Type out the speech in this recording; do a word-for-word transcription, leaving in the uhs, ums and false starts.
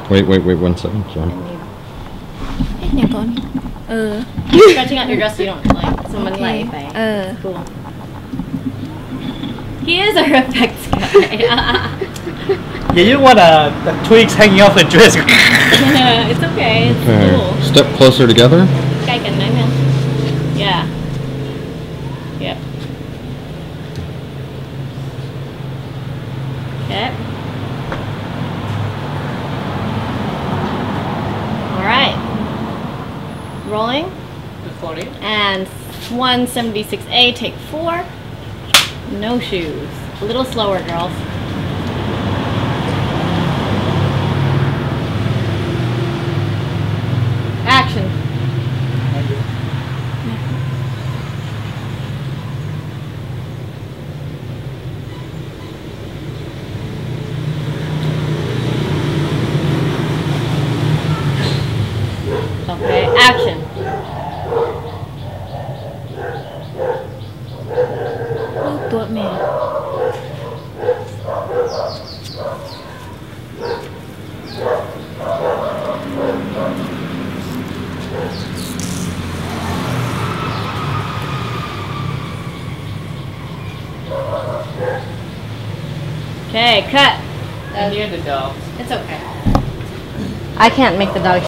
Wait, wait, wait, one second, John. เนี่ยก่อนเออ Stretching out your dress so you don't like someone Okay. like Uh. Cool. He is a effects guy. Yeah, you don't want uh, the twigs hanging off the dress. It's okay. It's Okay. cool. Step closer together. ใกล้กันไหมเนี่ย Yeah. Yep. Okay. All right. Rolling. And one seventy-six A, take four. No shoes. A little slower, girls. Action. Okay, action. Tốt mẹ. Okay, cut. And you're the dog. It's okay. I can't make the dog